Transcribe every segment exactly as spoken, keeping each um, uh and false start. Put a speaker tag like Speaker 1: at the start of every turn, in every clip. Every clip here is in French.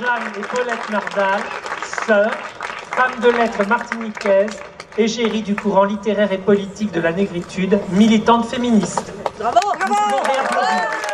Speaker 1: Jeanne et Paulette Nardal, sœurs, femmes de lettres martiniquaises, égérie du courant littéraire et politique de la négritude, militante féministe.
Speaker 2: Bravo, bravo, bravo.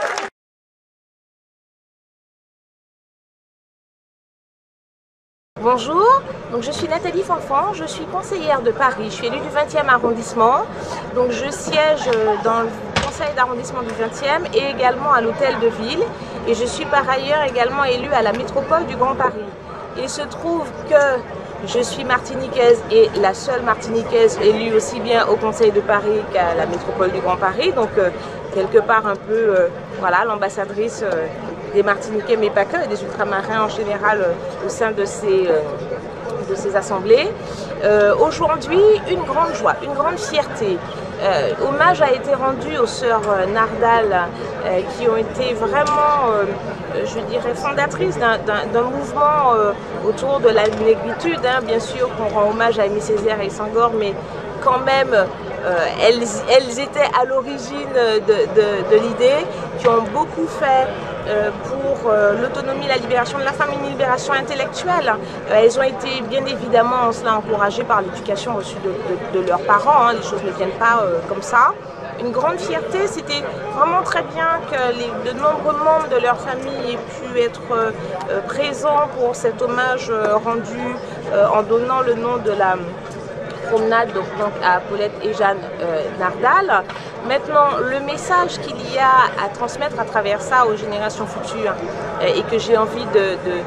Speaker 3: Bonjour, donc je suis Nathalie Fanfan, je suis conseillère de Paris, je suis élue du vingtième arrondissement, donc je siège dans le conseil d'arrondissement du vingtième et également à l'hôtel de ville, et je suis par ailleurs également élue à la métropole du Grand Paris. Il se trouve que je suis martiniquaise et la seule martiniquaise élue aussi bien au conseil de Paris qu'à la métropole du Grand Paris, donc euh, quelque part un peu euh, voilà, l'ambassadrice euh, des Martiniquais, mais pas que, et des ultramarins en général euh, au sein de ces, euh, de ces assemblées. Euh, Aujourd'hui, une grande joie, une grande fierté. Euh, hommage a été rendu aux sœurs Nardal euh, qui ont été vraiment, euh, je dirais, fondatrices d'un mouvement euh, autour de la négritude. Hein. Bien sûr qu'on rend hommage à Aimé Césaire et Senghor, mais quand même, euh, elles, elles étaient à l'origine de, de, de l'idée, qui ont beaucoup fait euh, pour euh, l'autonomie, la libération de la femme, une libération intellectuelle. Euh, elles ont été bien évidemment en cela encouragées par l'éducation reçue de, de, de leurs parents. Hein. Les choses ne viennent pas euh, comme ça. Une grande fierté, c'était vraiment très bien que les, de nombreux membres de leur famille aient pu être euh, présents pour cet hommage euh, rendu euh, en donnant le nom de la promenade donc, donc à Paulette et Jeanne euh, Nardal. Maintenant, le message qu'il y a à transmettre à travers ça aux générations futures euh, et que j'ai envie de,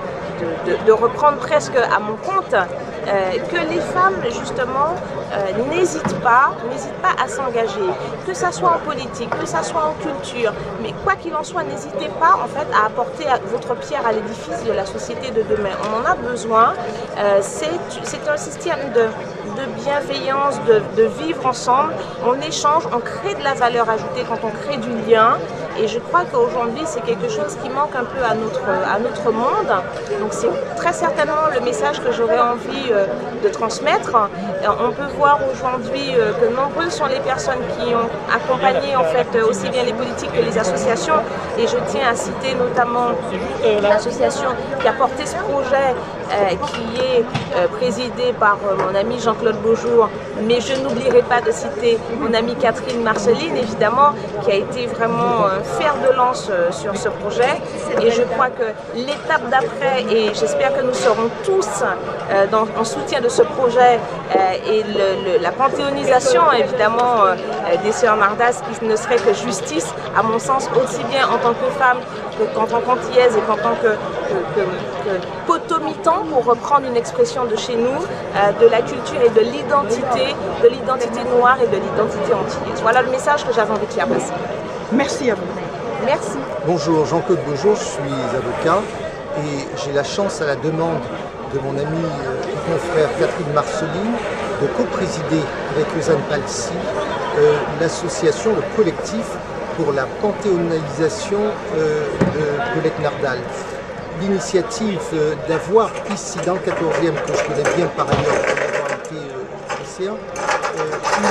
Speaker 3: de, de, de, de reprendre presque à mon compte, euh, que les femmes justement euh, n'hésitent pas, n'hésitent pas à s'engager, que ça soit en politique, que ça soit en culture, mais quoi qu'il en soit, n'hésitez pas en fait à apporter votre pierre à l'édifice de la société de demain. On en a besoin. Euh, c'est un système de de bienveillance, de, de vivre ensemble, on échange, on crée de la valeur ajoutée quand on crée du lien, et je crois qu'aujourd'hui c'est quelque chose qui manque un peu à notre, à notre monde, donc c'est très certainement le message que j'aurais envie euh, de transmettre. On peut voir aujourd'hui euh, que nombreuses sont les personnes qui ont accompagné en fait aussi bien les politiques que les associations, et je tiens à citer notamment l'association qui a porté ce projet euh, qui est euh, présidé par euh, mon ami Jean-Claude Beaujour, mais je n'oublierai pas de citer mon amie Catherine Marceline, évidemment, qui a été vraiment euh, fer de lance euh, sur ce projet. Et je crois que l'étape d'après, et j'espère que nous serons tous euh, dans, en soutien de ce projet, euh, et le, le, la panthéonisation, évidemment, euh, des sœurs Nardas, qui ne serait que justice, à mon sens, aussi bien en tant que femme qu'en tant qu'antillaise et qu'en tant que, que, que, que potomitan, pour reprendre une expression de chez nous, euh, de la culture et de l'identité, de l'identité noire et de l'identité antillaise. Voilà le message que j'avais envie de faire passer.
Speaker 2: Merci à vous.
Speaker 3: Merci.
Speaker 4: Bonjour, Jean-Claude Beaujour, je suis avocat et j'ai la chance, à la demande de mon ami et confrère Catherine Marceline, de co-présider avec Lausanne Palsy euh, l'association, le collectif pour la panthéonalisation euh, de Paulette Nardal. L'initiative euh, d'avoir ici, dans le quatorzième, que je connais bien par ailleurs pour avoir été euh, lycéen, euh,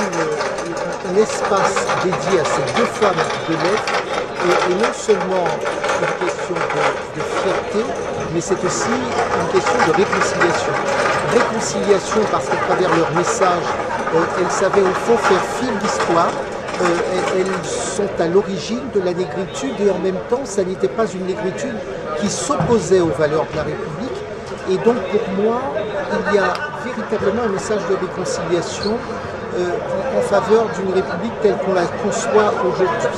Speaker 4: une, un espace dédié à ces deux femmes de lettres, et, et non seulement une question de, de fierté, mais c'est aussi une question de réconciliation. Réconciliation parce qu'à travers leur message, euh, elles savaient au fond faire fil d'histoire. Euh, elles sont à l'origine de la négritude, et en même temps, ça n'était pas une négritude qui s'opposait aux valeurs de la République. Et donc pour moi, il y a véritablement un message de réconciliation euh, en faveur d'une République telle qu'on la conçoit aujourd'hui.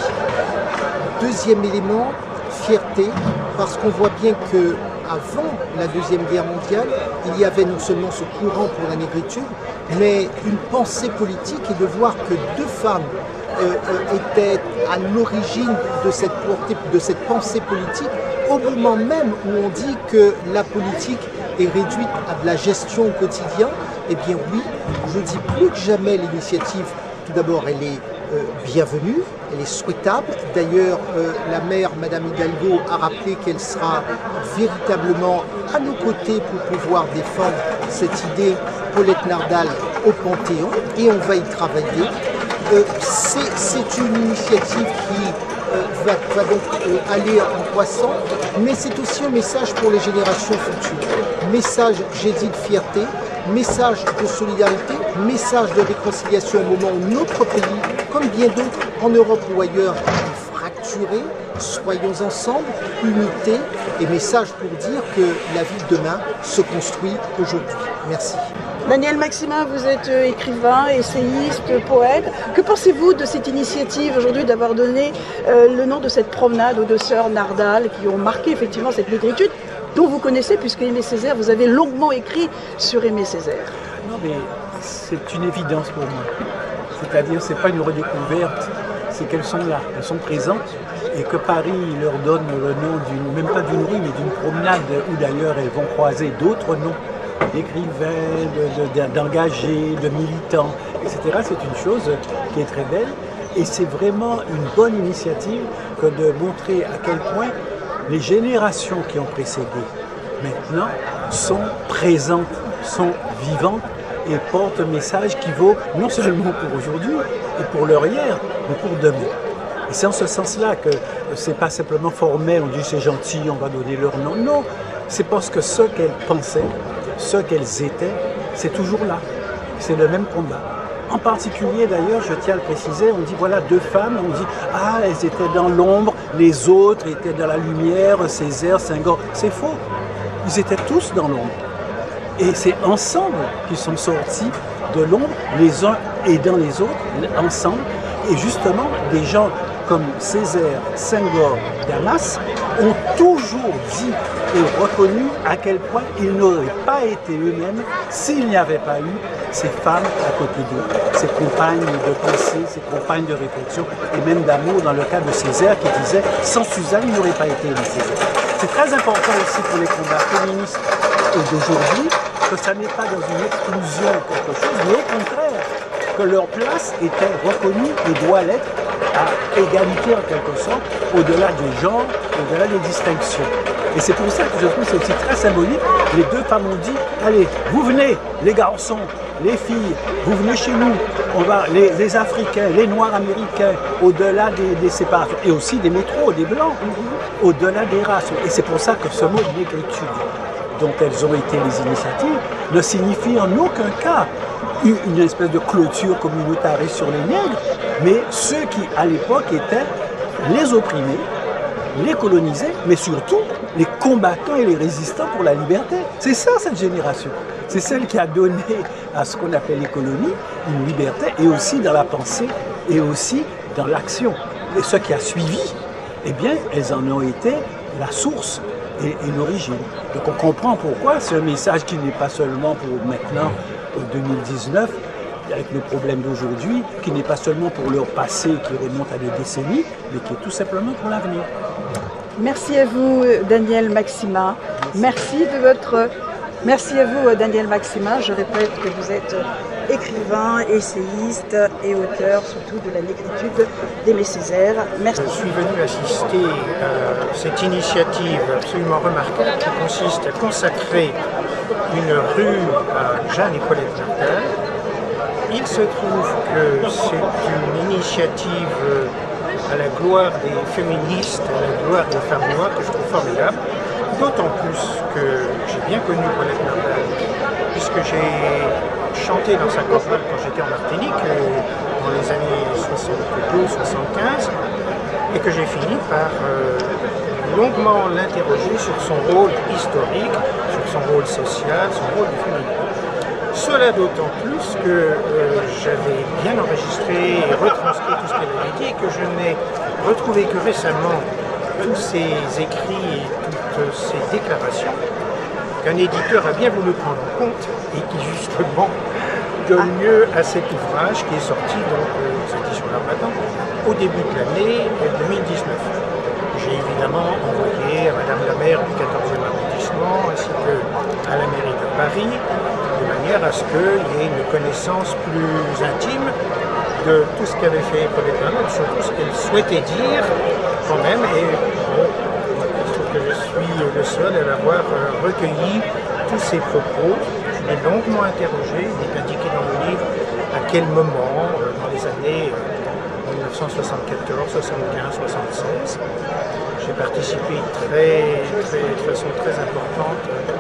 Speaker 4: Deuxième élément, fierté, parce qu'on voit bien que avant la Deuxième Guerre mondiale, il y avait non seulement ce courant pour la négritude, mais une pensée politique, et de voir que deux femmes euh, euh, étaient à l'origine de cette, de cette pensée politique, au moment même où on dit que la politique est réduite à de la gestion au quotidien. Eh bien oui, je dis plus que jamais l'initiative, tout d'abord, elle est euh, bienvenue, elle est souhaitable. D'ailleurs, euh, la maire, Madame Hidalgo, a rappelé qu'elle sera véritablement à nos côtés pour pouvoir défendre cette idée Paulette Nardal au Panthéon, et on va y travailler. Euh, c'est une initiative qui euh, va, va donc euh, aller en croissant, mais c'est aussi un message pour les générations futures. Message, j'ai dit, de fierté, message de solidarité, message de réconciliation au moment où notre pays, comme bien d'autres en Europe ou ailleurs, est fracturé. Soyons ensemble, unité, et message pour dire que la vie de demain se construit aujourd'hui. Merci.
Speaker 2: Daniel Maximin, vous êtes écrivain, essayiste, poète. Que pensez-vous de cette initiative aujourd'hui d'avoir donné euh, le nom de cette promenade aux deux sœurs Nardal qui ont marqué effectivement cette négritude dont vous connaissez, puisque Aimé Césaire, vous avez longuement écrit sur Aimé Césaire.
Speaker 5: Non mais c'est une évidence pour moi. C'est-à-dire c'est pas une redécouverte, c'est qu'elles sont là, elles sont présentes. Et que Paris leur donne le nom d'une, même pas d'une rue, mais d'une promenade où d'ailleurs elles vont croiser d'autres noms, d'écrivains, d'engagés, de militants, et cetera. C'est une chose qui est très belle et c'est vraiment une bonne initiative que de montrer à quel point les générations qui ont précédé maintenant sont présentes, sont vivantes et portent un message qui vaut non seulement pour aujourd'hui et pour leur hier, mais pour demain. Et c'est en ce sens-là que c'est pas simplement formel, on dit c'est gentil, on va donner leur nom. Non, c'est parce que ce qu'elles pensaient, ce qu'elles étaient, c'est toujours là. C'est le même combat. En particulier d'ailleurs, je tiens à le préciser, on dit voilà deux femmes, on dit ah elles étaient dans l'ombre, les autres étaient dans la lumière, Césaire, Senghor. C'est faux. Ils étaient tous dans l'ombre. Et c'est ensemble qu'ils sont sortis de l'ombre, les uns aidant les autres, ensemble. Et justement, des gens comme Césaire, Senghor, Damas ont toujours dit et reconnu à quel point ils n'auraient pas été eux-mêmes s'il n'y avait pas eu ces femmes à côté d'eux, ces compagnes de pensée, ces compagnes de réflexion et même d'amour dans le cas de Césaire qui disait « sans Suzanne, il n'aurait pas été Aimé Césaire ». C'est très important aussi pour les combats féministes d'aujourd'hui que ça n'est pas dans une exclusion ou quelque chose, mais au contraire, que leur place était reconnue et doit l'être à égalité en quelque sorte, au-delà des genres, au-delà des distinctions. Et c'est pour ça que je trouve que c'est aussi très symbolique. Les deux femmes ont dit, allez, vous venez, les garçons, les filles, vous venez chez nous. On va, les, les Africains, les Noirs américains, au-delà des, des séparations, et aussi des métros, des Blancs, au-delà des races. Et c'est pour ça que ce mot négritude, dont elles ont été les initiatives, ne signifie en aucun cas une espèce de clôture communautariste sur les nègres, mais ceux qui, à l'époque, étaient les opprimés, les colonisés, mais surtout les combattants et les résistants pour la liberté. C'est ça, cette génération. C'est celle qui a donné à ce qu'on appelle les colonies une liberté, et aussi dans la pensée, et aussi dans l'action. Et ce qui a suivi, eh bien, elles en ont été la source et, et l'origine. Donc on comprend pourquoi c'est un message qui n'est pas seulement pour maintenant, deux mille dix-neuf, avec le problème d'aujourd'hui, qui n'est pas seulement pour leur passé qui remonte à des décennies, mais qui est tout simplement pour l'avenir.
Speaker 2: Merci à vous, Daniel Maximin. Merci. Merci de votre... Merci à vous, Daniel Maximin. Je répète que vous êtes écrivain, essayiste et auteur surtout de la négritude d'Aimé Césaire. Merci.
Speaker 6: Je suis venu assister à cette initiative absolument remarquable qui consiste à consacrer une rue à Jeanne et Paulette Nardal. Il se trouve que c'est une initiative à la gloire des féministes, à la gloire des femmes noires que je trouve formidable, d'autant plus que j'ai bien connu Paulette Nardal, puisque j'ai chanté dans sa chorale quand j'étais en Martinique, dans les années soixante-douze soixante-quinze, et que j'ai fini par euh, longuement l'interroger sur son rôle historique, sur son rôle social, son rôle de féminin. Cela d'autant plus que euh, j'avais bien enregistré et retranscrit tout ce qu'elle avait dit et que je n'ai retrouvé que récemment tous ces écrits et toutes ces déclarations qu'un éditeur a bien voulu prendre en compte et qui justement donne lieu à cet ouvrage qui est sorti donc aux éditions L'Armatan au début de l'année deux mille dix-neuf. J'ai évidemment envoyé à Madame la maire du quatorzième arrondissement ainsi qu'à la mairie de Paris, de manière à ce qu'il y ait une connaissance plus intime de tout ce qu'avait fait Paulette Nardal, surtout ce qu'elle souhaitait dire quand même. Et bon, il se trouve que je suis le seul à l'avoir recueilli tous ces propos. Je l'ai longuement interrogé, il est indiqué dans le livre à quel moment, dans les années mille neuf cent soixante-quatorze, soixante-quinze, soixante-seize. J'ai participé très, très, de façon très importante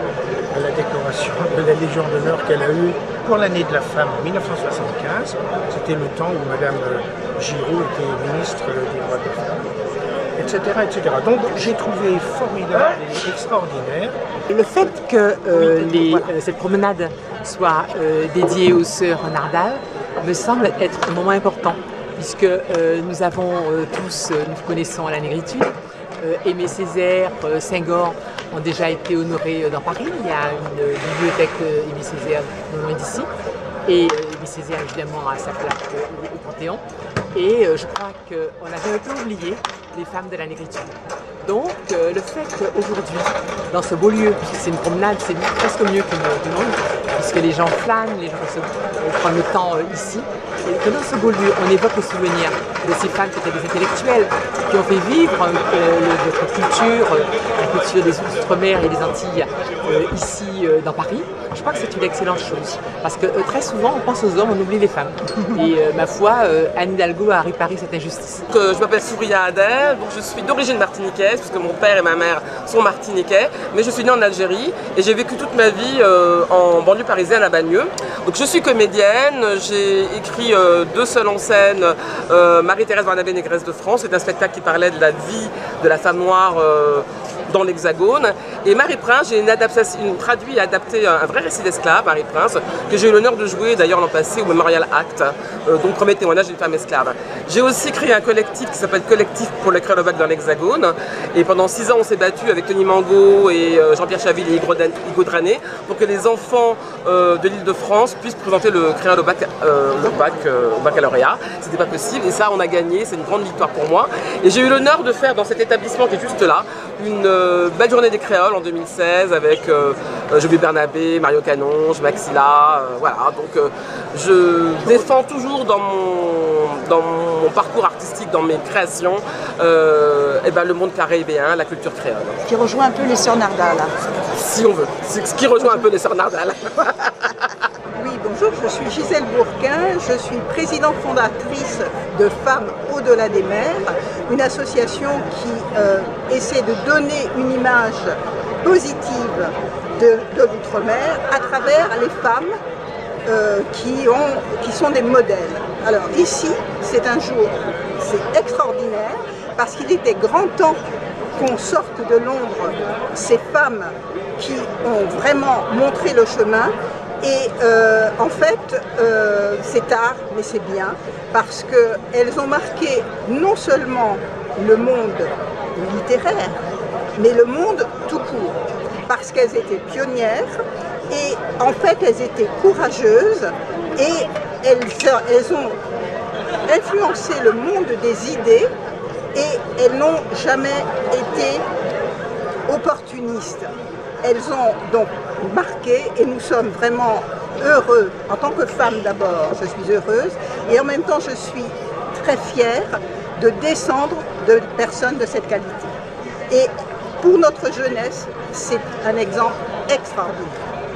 Speaker 6: à la décoration de la Légion d'honneur qu'elle a eue pour l'année de la femme en mille neuf cent soixante-quinze. C'était le temps où Madame Giraud était ministre des droits de la femme, et cetera et cetera. Donc j'ai trouvé formidable et extraordinaire.
Speaker 7: Le fait que euh, les, euh, cette promenade soit euh, dédiée aux sœurs Nardal me semble être un moment important, puisque euh, nous avons euh, tous, euh, nous connaissons la négritude. Euh, Aimé Césaire, euh, Senghor ont déjà été honorés euh, dans Paris. Il y a une euh, bibliothèque euh, Aimé Césaire non loin d'ici. Et euh, Aimé Césaire, évidemment, a sa plaque euh, au Panthéon. Et euh, je crois qu'on avait un peu oublié les femmes de la négritude. Donc, euh, le fait qu'aujourd'hui, dans ce beau lieu, puisque c'est une promenade, c'est presque mieux qu'une monde, puisque les gens flânent, les gens se, euh, prennent le temps euh, ici, et que dans ce beau lieu, on évoque le souvenir de ces femmes qui étaient des intellectuels, qui ont fait vivre euh, le, notre culture, euh, la culture des Outre-mer et des Antilles euh, ici euh, dans Paris. Je crois que c'est une excellente chose, parce que euh, très souvent, on pense aux hommes, on oublie les femmes. Et euh, ma foi, euh, Anne Hidalgo a réparé cette injustice.
Speaker 8: Euh, je m'appelle Souria Adel, donc je suis d'origine martiniquaise, puisque mon père et ma mère sont martiniquais, mais je suis née en Algérie et j'ai vécu toute ma vie euh, en banlieue parisienne à Bagneux. Donc je suis comédienne, j'ai écrit euh, deux seuls en scène, euh, Marie-Thérèse Barnabé, Négresse de France, c'est un spectacle qui parlait de la vie de la femme noire euh, dans l'Hexagone. Et Marie Prince, j'ai une, une traduit et adapté un, un vrai récit d'esclave, Marie Prince, que j'ai eu l'honneur de jouer d'ailleurs l'an passé au Memorial Act, euh, donc premier témoignage d'une femme esclave. J'ai aussi créé un collectif qui s'appelle Collectif pour le créolobac dans l'Hexagone. Et pendant six ans, on s'est battu avec Tony Mango et euh, Jean-Pierre Chaville et Hugo Drané pour que les enfants euh, de l'Île-de-France puissent présenter le créole au, bac, euh, le bac, euh, au baccalauréat. C'était pas possible et ça, on a gagné. C'est une grande victoire pour moi. Et j'ai eu l'honneur de faire dans cet établissement qui est juste là une euh, belle journée des créoles en deux mille seize avec euh, Joby Bernabé, Mario Canonge, Maxilla. Euh, voilà. Donc euh, je défends toujours dans mon, dans mon parcours artistique, dans mes créations, euh, et ben, le monde caribéen, la culture créole.
Speaker 2: Qui rejoint un peu les sœurs Nardal.
Speaker 8: Si on veut. C'est ce qui rejoint un peu les sœurs Nardal.
Speaker 9: Oui, bonjour, je suis Gisèle Bourquin, je suis présidente fondatrice de Femmes au-delà des mers, une association qui euh, essaie de donner une image positive de, de l'outre-mer à travers les femmes euh, qui, ont, qui sont des modèles. Alors ici, c'est un jour, c'est extraordinaire parce qu'il était grand temps qu'on sorte de Londres ces femmes qui ont vraiment montré le chemin. Et euh, en fait, euh, c'est tard, mais c'est bien, parce qu'elles ont marqué non seulement le monde littéraire, mais le monde tout court, parce qu'elles étaient pionnières, et en fait, elles étaient courageuses, et elles, elles ont influencé le monde des idées, et elles n'ont jamais été opportunistes. Elles ont donc marqué et nous sommes vraiment heureux. En tant que femme d'abord, je suis heureuse et en même temps je suis très fière de descendre de personnes de cette qualité. Et pour notre jeunesse, c'est un exemple extraordinaire.